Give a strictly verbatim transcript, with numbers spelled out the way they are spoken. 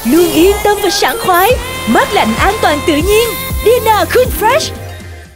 luôn yên tâm và sảng khoái. Mát lạnh an toàn tự nhiên. đê en a Cool Fresh.